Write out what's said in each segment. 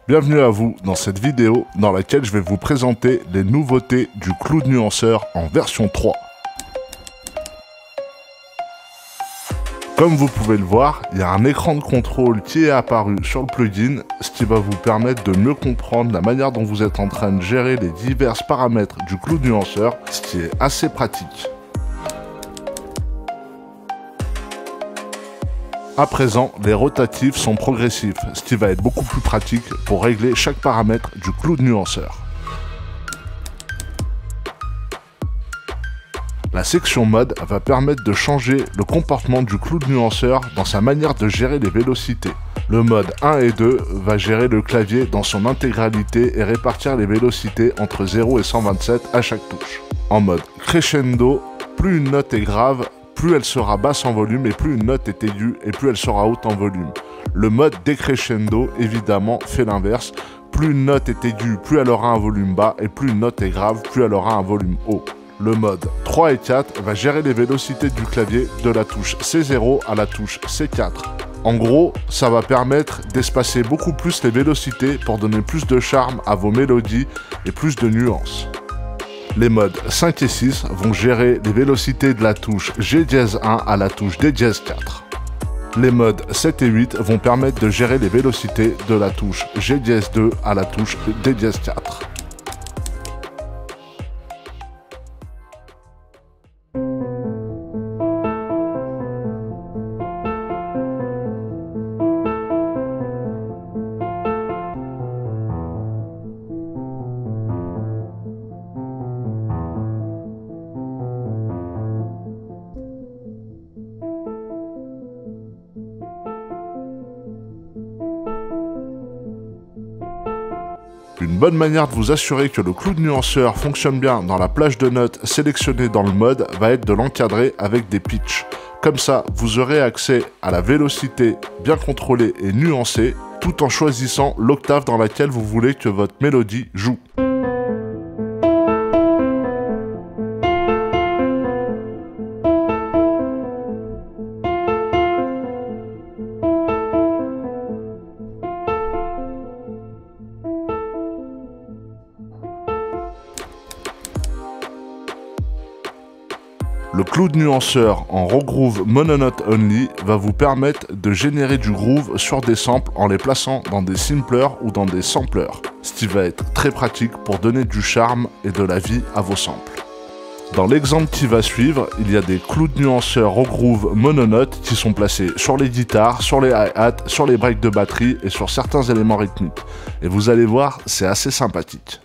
Bienvenue à vous dans cette vidéo dans laquelle je vais vous présenter les nouveautés du Cloud Nuanceur en version 3. Comme vous pouvez le voir, il y a un écran de contrôle qui est apparu sur le plugin, ce qui va vous permettre de mieux comprendre la manière dont vous êtes en train de gérer les divers paramètres du Cloud Nuanceur, ce qui est assez pratique. À présent, les rotatifs sont progressifs, ce qui va être beaucoup plus pratique pour régler chaque paramètre du Cloud Nuanceur. La section mode va permettre de changer le comportement du Cloud Nuanceur dans sa manière de gérer les vélocités. Le mode 1 et 2 va gérer le clavier dans son intégralité et répartir les vélocités entre 0 et 127 à chaque touche. En mode crescendo, plus une note est grave, plus elle sera basse en volume et plus une note est aiguë et plus elle sera haute en volume. Le mode décrescendo, évidemment, fait l'inverse. Plus une note est aiguë, plus elle aura un volume bas et plus une note est grave, plus elle aura un volume haut. Le mode 3 et 4 va gérer les vélocités du clavier de la touche C0 à la touche C4. En gros, ça va permettre d'espacer beaucoup plus les vélocités pour donner plus de charme à vos mélodies et plus de nuances. Les modes 5 et 6 vont gérer les vélocités de la touche G-1 à la touche D-4. Les modes 7 et 8 vont permettre de gérer les vélocités de la touche G-2 à la touche D-4. Une bonne manière de vous assurer que le Cloud Nuanceur fonctionne bien dans la plage de notes sélectionnée dans le mode va être de l'encadrer avec des pitchs. Comme ça, vous aurez accès à la vélocité bien contrôlée et nuancée, tout en choisissant l'octave dans laquelle vous voulez que votre mélodie joue. Le Cloud Nuanceur en regroove mononote only va vous permettre de générer du groove sur des samples en les plaçant dans des simplers ou dans des samplers, ce qui va être très pratique pour donner du charme et de la vie à vos samples. Dans l'exemple qui va suivre, il y a des Cloud Nuanceur regroove mononote qui sont placés sur les guitares, sur les hi-hats, sur les breaks de batterie et sur certains éléments rythmiques. Et vous allez voir, c'est assez sympathique.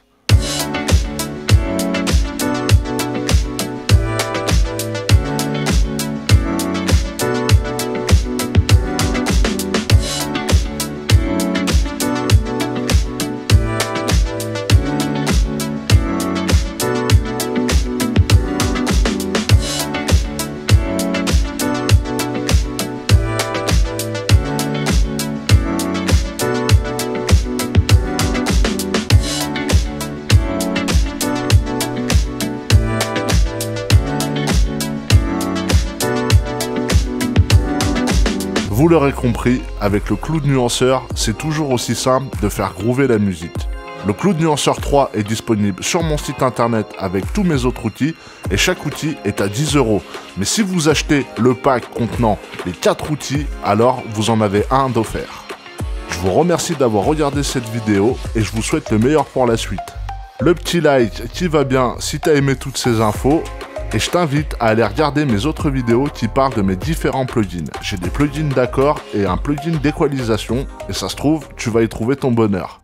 Vous l'aurez compris, avec le Cloud Nuanceur, c'est toujours aussi simple de faire groover la musique. Le Cloud Nuanceur 3 est disponible sur mon site internet avec tous mes autres outils et chaque outil est à 10 €. Mais si vous achetez le pack contenant les 4 outils, alors vous en avez un d'offert. Je vous remercie d'avoir regardé cette vidéo et je vous souhaite le meilleur pour la suite. Le petit like qui va bien si tu as aimé toutes ces infos. Et je t'invite à aller regarder mes autres vidéos qui parlent de mes différents plugins. J'ai des plugins d'accord et un plugin d'équalisation, et ça se trouve, tu vas y trouver ton bonheur.